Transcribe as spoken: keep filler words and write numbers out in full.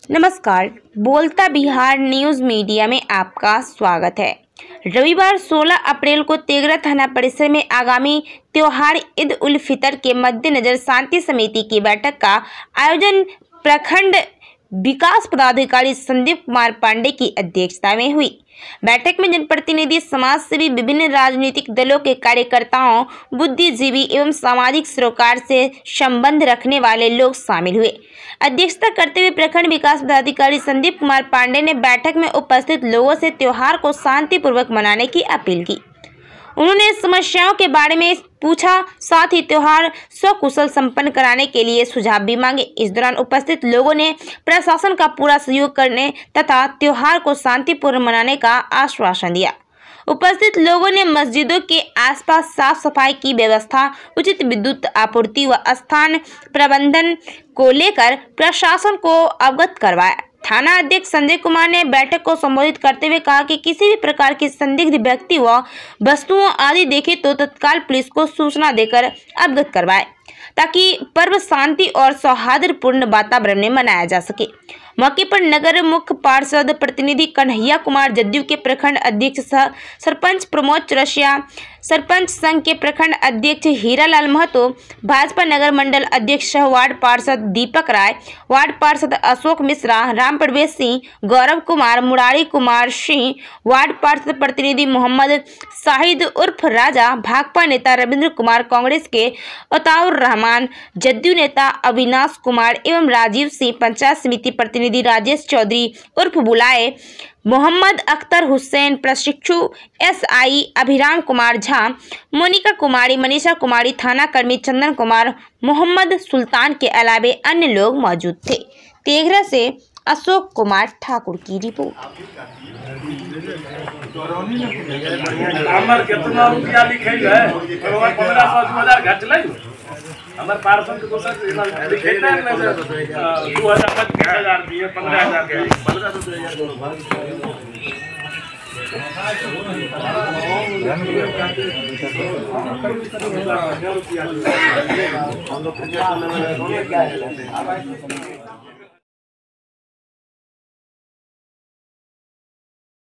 नमस्कार, बोलता Bihar news media में आपका स्वागत है। रविवार सोलह अप्रैल को तेघरा थाना परिसर में आगामी त्योहार ईद उल फितर के मद्देनजर शांति समिति की बैठक का आयोजन प्रखंड विकास पदाधिकारी संदीप कुमार पांडे की अध्यक्षता में हुई। बैठक में जनप्रतिनिधि, समाज सेवी, विभिन्न राजनीतिक दलों के कार्यकर्ताओं, बुद्धिजीवी एवं सामाजिक सरोकार से संबंध रखने वाले लोग शामिल हुए। अध्यक्षता करते हुए प्रखंड विकास पदाधिकारी संदीप कुमार पांडे ने बैठक में उपस्थित लोगों से त्योहार को शांतिपूर्वक मनाने की अपील की। उन्होंने समस्याओं के बारे में पूछा, साथ ही त्योहार सकुशल संपन्न कराने के लिए सुझाव भी मांगे। इस दौरान उपस्थित लोगों ने प्रशासन का पूरा सहयोग करने तथा त्योहार को शांतिपूर्ण मनाने का आश्वासन दिया। उपस्थित लोगों ने मस्जिदों के आसपास साफ सफाई की व्यवस्था, उचित विद्युत आपूर्ति व स्थान प्रबंधन को लेकर प्रशासन को अवगत करवाया। थाना अध्यक्ष संजय कुमार ने बैठक को संबोधित करते हुए कहा कि किसी भी प्रकार की संदिग्ध व्यक्ति व वस्तुओं आदि देखे तो तत्काल पुलिस को सूचना देकर अवगत करवाए, ताकि पर्व शांति और सौहार्दपूर्ण वातावरण में मनाया जा सके। मौके पर नगर मुख्य पार्षद प्रतिनिधि कन्हैया कुमार, जदयू के प्रखंड अध्यक्ष सरपंच प्रमोद चौरसिया, सरपंच संघ के प्रखंड अध्यक्ष हीरालाल महतो, भाजपा नगर मंडल अध्यक्ष सह वार्ड पार्षद दीपक राय, वार्ड पार्षद अशोक मिश्रा, राम प्रवेश सिंह, गौरव कुमार, मुरारी कुमार सिंह, वार्ड पार्षद प्रतिनिधि मोहम्मद शाहिद उर्फ राजा, भाकपा नेता रविंद्र कुमार, कांग्रेस के अताउर रहमान, जदयू नेता अविनाश कुमार एवं राजीव सिंह, पंचायत समिति प्रतिनिधि राजेश चौधरी उर्फ बुलाए, मोहम्मद अख्तर हुसैन, प्रशिक्षु एसआई अभिराम कुमार झा, मोनिका कुमारी, मनीषा कुमारी, थाना कर्मी चंदन कुमार, मोहम्मद सुल्तान के अलावे अन्य लोग मौजूद थे। तेघरा से अशोक कुमार ठाकुर की रिपोर्ट। हमारे पार्षद के दोस्त लिखेता है ना दो हजार तक बीस हजार दिए, पंद्रह हजार दिए, पंद्रह सौ दो हजार हम लोग